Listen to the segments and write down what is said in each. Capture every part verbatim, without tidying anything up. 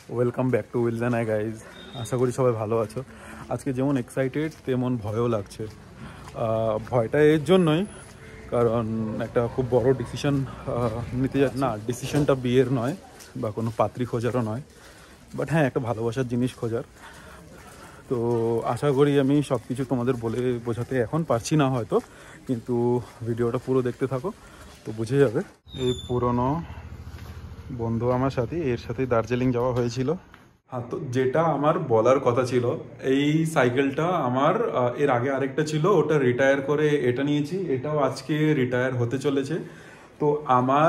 Welcome back to wheels and I guys. আশা করি সবাই ভালো আছো। আজকে যেমন এক্সাইটেড তেমন ভয়ও লাগছে। ভয়টা এর জন্যই কারণ একটা খুব বড় ডিসিশন নিতে যাচ্ছে। না, ডিসিশনটা বিয়ের নয় বা কোনো পাত্রী খোঁজারও নয়, বাট হ্যাঁ একটা ভালোবাসার জিনিস খোঁজার। তো আশা করি আমি সব কিছু তোমাদের বলে বোঝাতে এখন পারছি না হয়তো, কিন্তু ভিডিওটা পুরো দেখতে থাকো তো বুঝে যাবে। এই পুরনো বন্ধু আমার সাথে, এর সাথে দার্জিলিং যাওয়া হয়েছিল। হ্যাঁ, তো যেটা আমার বলার কথা ছিল, এই সাইকেলটা আমার এর আগে আরেকটা ছিল, ওটা রিটায়ার করে এটা নিয়েছি, এটাও আজকে রিটায়ার হতে চলেছে। তো আমার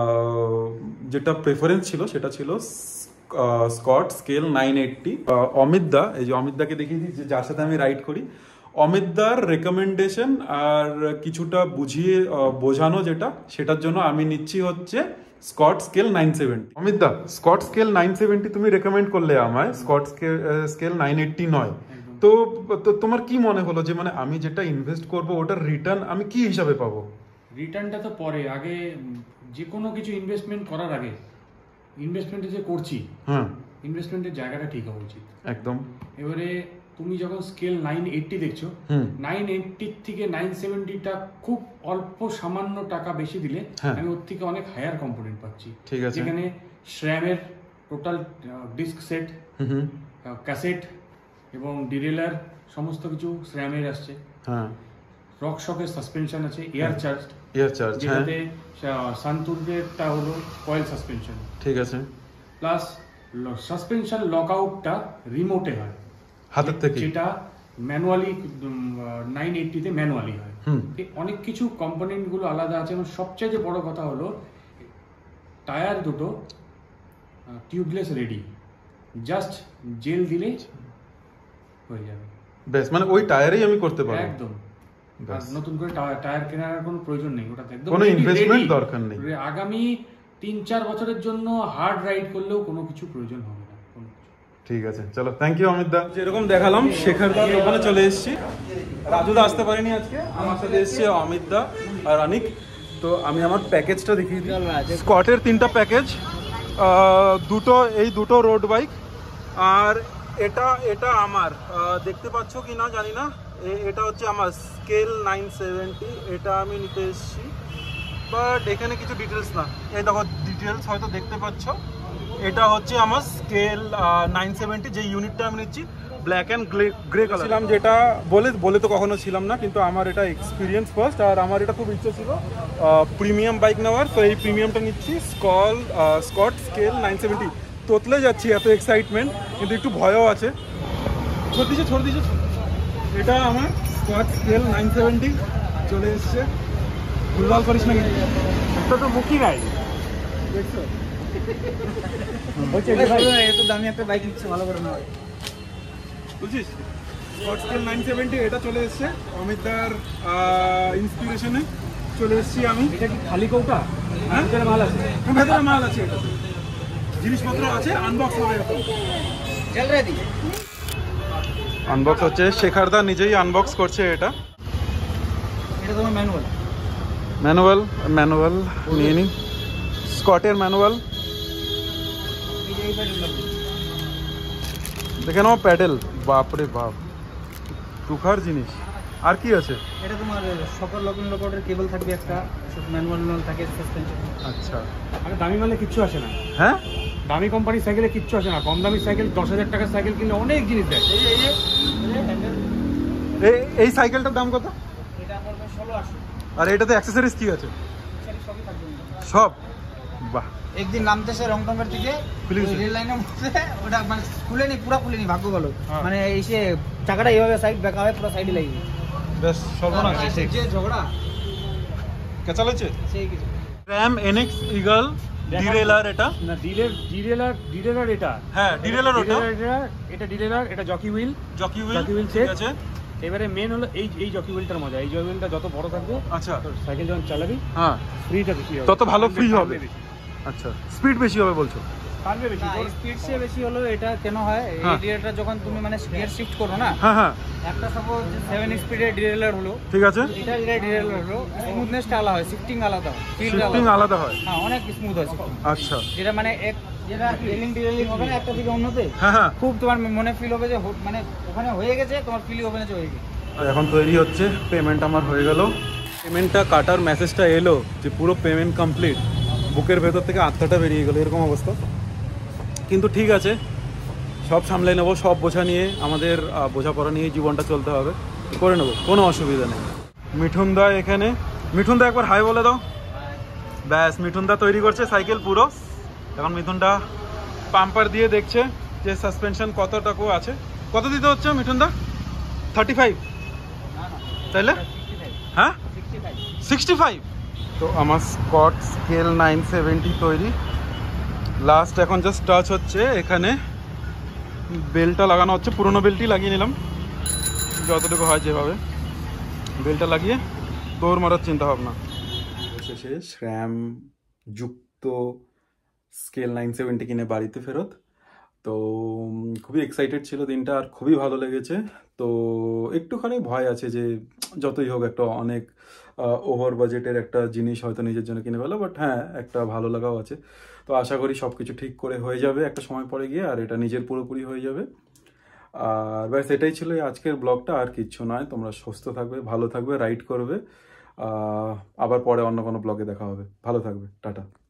যেটা প্রেফারেন্স ছিল সেটা ছিল Scott Scale nine eighty. Amit দা, এই যে অমিত দাকে দেখিয়ে দিই, যে যার সাথে আমি রাইড করি, অমিত দার রেকমেন্ডেশন আর কিছুটা বুঝিয়ে বোঝানো যেটা, সেটার জন্য আমি নিচ্ছি হচ্ছে Scott Scale nine seventy. Amit দা, স্কট স্কেল নাইন সেভেন্টি তুমি রেকমেন্ড করলে আমায়, স্কট স্কেল নাইন এইটটি নয়। তো তোমার কি মনে হলো যে মানে আমি যেটা ইনভেস্ট করব ওটার রিটার্ন আমি কি হিসাবে পাবো? রিটার্নটা তো পরে, আগে যে কোনো কিছু ইনভেস্টমেন্ট করার আগে ইনভেস্টমেন্টে যে করছি, হ্যাঁ ইনভেস্টমেন্টের জায়গাটা ঠিক হওয়া উচিত একদম। এবারে তুমি যখন স্কেল নাইন এইটটি দেখছো, নাইন এইটটি থেকে নাইন সেভেন্টিটা খুব অল্প সামান্য টাকা বেশি দিলে আমি ওর থেকে অনেক হায়ার কম্পোনেন্ট পাচ্ছি। ঠিক আছে, যেখানে শ্র্যামের টোটাল ডিস্ক সেট, ক্যাসেট এবং ডিরেলার সমস্ত কিছু শ্র্যামের আসছে। হ্যাঁ, রক শকের সাসপেনশন আছে, এয়ার চার্জ এয়ার চার্জ যেটাতে সান্তুরেরটা হলো কয়েল সাসপেনশন। ঠিক আছে, প্লাস সাসপেনশন লক আউটটা রিমোটে হয় হাতের থেকে, যেটা ম্যানুয়ালি নাইন এইটটিতে ম্যানুয়ালি হয়। অনেক কিছু কম্পোনেন্ট গুলো আলাদা আছে এবং সবচেয়ে বড় কথা হলো টায়ার দুটো টিউবলেস রেডি, জাস্ট জেল দিলে হয়ে যাবে। বেশ, মানে ওই টায়ারেই আমি করতে পারবো একদম। নতুন করে টায়ার কেনার কোনো প্রয়োজন নেই, ওটাতে একদম কোনো ইনভেস্টমেন্ট দরকার নেই। আগামী তিন চার বছরের জন্য হার্ড রাইড করলেও কোনো কিছু প্রয়োজন হবে না। ঠিক আছে, চলো, থ্যাংক ইউ অমিত দা। যেরকম দেখালাম শেখর দার ওখানে চলে এসেছি। রাজু দা আসতে পারেনি আজকে, আমার সাথে এসছে অমিত দা আর অনিক। তো আমি আমার প্যাকেজটা দেখিয়ে দিই। স্কটের তিনটা প্যাকেজ, দুটো এই দুটো রোড বাইক, আর এটা এটা আমার দেখতে পাচ্ছ কি না জানি না, এটা হচ্ছে আমার স্কেল নাইন সেভেন্টি, এটা আমি নিতে এসেছি। বাট এখানে কিছু ডিটেলস না, এই দেখো ডিটেলস হয়তো দেখতে পাচ্ছ। এটা হচ্ছে আমার স্কেল নাইন সেভেন্টি, যে ইউনিটটা আমি নিচ্ছি black and grey grey colour. ছিলাম যেটা বলে বলে তো কখনো ছিলাম না, কিন্তু আমার এটা এক্সপিরিয়েন্স ফার্স্ট, আর আমার এটা খুব ইচ্ছে ছিল প্রিমিয়াম বাইক নেওয়ার। তো এই প্রিমিয়ামটা নিচ্ছি, স্কল স্কট স্কেল নাইন সেভেন্টি। তোতলে যাচ্ছি, এত এক্সাইটমেন্ট, কিন্তু একটু ভয়ও আছে। ছোট দিচ্ছে ছোট দিচ্ছে এটা আমার স্কট স্কেল নাইন সেভেন্টি চলে এসছে। ভুলভাল করিস না, একটা তো বুকি নাই দেখছো। দামি একটা বাইক নিচ্ছে, ভালো করে না বুঝছিস। স্কট স্কেল নাইন সেভেন্টি এটা চলে এসছে অমিতদার ইন্সপিরেশনে চলে এসেছি আমি। এটা কি খালি কৌটা? হ্যাঁ, ভেতরে মাল আছে, ভেতরে মাল আছে, এটা জিনিসপত্র আছে, আনবক্স হবে এখন। আনবক্স হচ্ছে, শেখর দা নিজেই আনবক্স করছে। এটা এটা তোমার ম্যানুয়াল ম্যানুয়াল ম্যানুয়াল নিয়ে নিই, স্কটের ম্যানুয়াল। দেখে নাও প্যাডেল, বাপরে বাপ, টুকার জিনিস। আর কি আছে? এটা তোমার সকল লকিং লকআউটের কেবল থাকবে একটা, ম্যানুয়াল থাকে, সাসপেনশন। আচ্ছা, আরে দামি মালে কিচ্ছু আসে না। হ্যাঁ, দামি কোম্পানির সাইকেলে কিচ্ছু আসে না। কম দামি সাইকেল দশ হাজার টাকার সাইকেল কিনলে অনেক জিনিস দেয়। এই এই সাইকেলটার দাম কত? এটা পড়বে ষোলো আটশো। আর এটাতে অ্যাক্সেসরিজ কি আছে? সবই থাকবে, সব। বাহ, একদিন নামতেছে রংটঙ্গের থেকে রেল লাইনের মধ্যে, ওটা মানে খুলেনি, পুরো খুলেনি, ভাগ্য ভালো। মানে এসে চাকাটা এইভাবে সাইড ব্যাক হবে, পুরো সাইডে লাগিয়ে বেশ সর্বনাশ। যে ঝগড়া কে চালাচ্ছে সেই কিছু। র্যাম এনএক্স ইগল ডিরেলার, এটা না ডিরেল ডিরেলার ডিরেলার এটা, হ্যাঁ ডিরেলার, ওটা এটা ডিরেলার, এটা jockey wheel jockey wheel jockey wheel ঠিক আছে। এবারে মেন হলো এই এই জকি হুইলটার মজা, এই জকি হুইলটা যত বড় থাকবে, আচ্ছা সাইকেল যখন চালাবি, হ্যাঁ ফ্রিটা বেশি হবে, তত ভালো ফ্রি হবে। আচ্ছা, স্পিড বেশি হবে বলছো? পারবে বেশি না স্পিড সে বেশি হলো এটা কেন হয় এই ডিরেলটা যখন তুমি মানে গিয়ার শিফট করো না হ্যাঁ হ্যাঁ একটা সাপোজ সেভেন স্পিডের ডিরেলার হলো ঠিক আছে এটা এটা ডিরেলার হলো স্মুথনেসটা আলাদা হয় শিফটিং আলাদা হয় শিফটিং আলাদা হয় হ্যাঁ অনেক স্মুথ হয় শিফটিং আচ্ছা যেটা মানে এক যেটা টেলিং ডিরেলিং হবে না একটা থেকে অন্যতে হ্যাঁ হ্যাঁ খুব তোমার মনে ফিল হবে যে মানে ওখানে হয়ে গেছে তোমার ফিল হবে না যে হয়ে গেছে এখন তৈরি হচ্ছে পেমেন্ট আমার হয়ে গেল পেমেন্টটা কাটার মেসেজটা এলো যে পুরো পেমেন্ট কমপ্লিট বুকের ভেতর থেকে আত্মাটা বেরিয়ে গেলো এরকম অবস্থা কিন্তু ঠিক আছে সব সামলে নেবো সব বোঝা নিয়ে আমাদের বোঝাপড়া নিয়ে জীবনটা চলতে হবে করে নেবো কোনো অসুবিধা নেই মিঠুন দা এখানে মিঠুন দা একবার হাই বলে দাও ব্যাস মিঠুন দা তৈরি করছে সাইকেল পুরো এখন মিঠুনদা পাম্পার দিয়ে দেখছে যে সাসপেনশন কতটুকু আছে কত দিতে হচ্ছে মিঠুন দা থার্টি ফাইভ তাইলে হ্যাঁ সিক্সটি ফাইভ তো আমার স্কট স্কেল নাইন সেভেন্টি তৈরি লাস্ট এখন জাস্ট টাচ হচ্ছে এখানে বেলটা লাগানো হচ্ছে পুরোনো বেলটি লাগিয়ে নিলাম যতটুকু হয় যেভাবে বেলটা লাগিয়ে দৌড় মারার চিন্তা ভাবনা শেষে শ্যাম যুক্ত স্কেল নাইন সেভেন্টি কিনে বাড়িতে ফেরত তো খুবই এক্সাইটেড ছিল দিনটা আর খুবই ভালো লেগেছে তো একটুখানি ভয় আছে যে যতই হোক একটা অনেক ওভার বাজেটের একটা জিনিস হয়তো নিজের জন্য কিনে ফেলো বাট হ্যাঁ একটা ভালো লাগাও আছে তো আশা করি সব কিছু ঠিক করে হয়ে যাবে একটা সময় পরে গিয়ে আর এটা নিজের পুরোপুরি হয়ে যাবে আর ব্যাস এটাই ছিল আজকের ব্লগটা আর কিচ্ছু নয় তোমরা সুস্থ থাকবে ভালো থাকবে রাইড করবে আবার পরে অন্য কোনো ব্লগে দেখা হবে ভালো থাকবে টাটা